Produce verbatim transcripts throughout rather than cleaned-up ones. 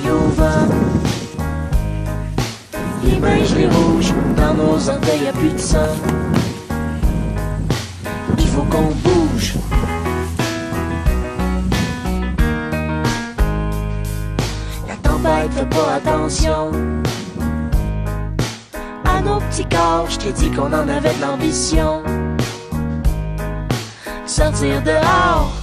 feuilles au vent. Les mains gelées rouges, dans nos orteils y'a plus de sang. Il faut qu'on bouge. La tempête fait pas attention à nos petits corps. Je t'ai dit qu'on en avait de l'ambition. Sortir dehors.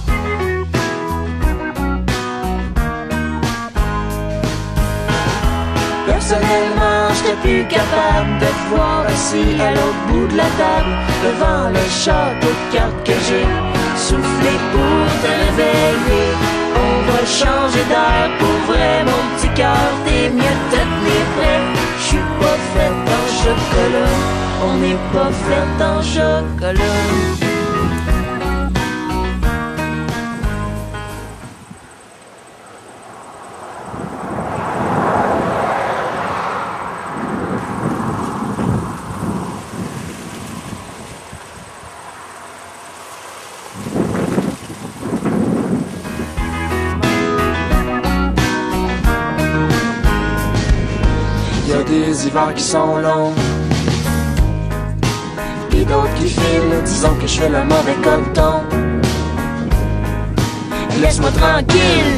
Personnellement, j'étais plus capable de te voir assis à l'autre bout de la table, devant le château de cartes que j'ai soufflé pour te réveiller. On va changer d'air pour vrai, mon petit cœur, t'es mieux de te tenir prêt. J'suis pas faite en chocolat, on n'est pas faite en chocolat. Y'a des hivers qui sont longs, pis d'autres qui filent. Disons que je fais le mauvais coton. Laisse-moi tranquille.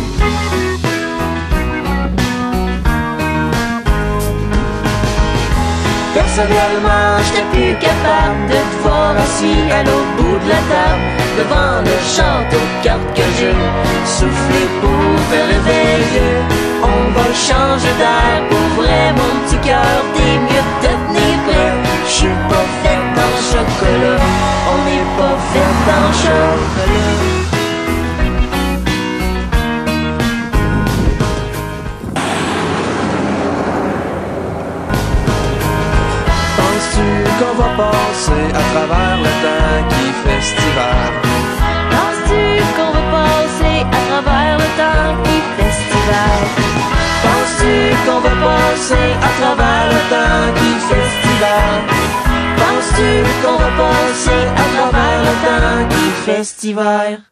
Personnellement, j'étais plus capable de te voir assis à l'autre bout de la table, devant le château de cartes que j'ai soufflé pour te réveiller. On va changer d'air pour vrai, mon petit cœur, t'es mieux de te tenir prêt. J'suis pas faite en chocolat, on n'est pas faite en chocolat. Penses-tu qu'on va passer à travers le temps qui fait cet hiver? Penses-tu qu'on va passer à travers le temps qui fait cet hiver? Penses-tu qu'on va passer à travers le temps qui fait cet hiver? Penses-tu qu'on va passer à travers le temps qui fait cet hiver?